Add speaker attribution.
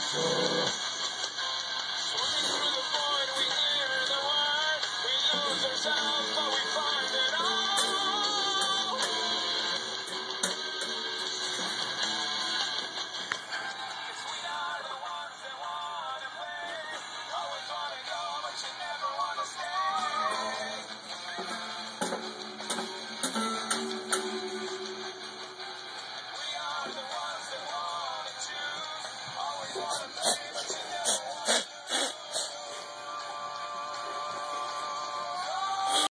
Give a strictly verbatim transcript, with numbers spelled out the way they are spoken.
Speaker 1: Swimming through the void, we hear the word, we lose ourselves.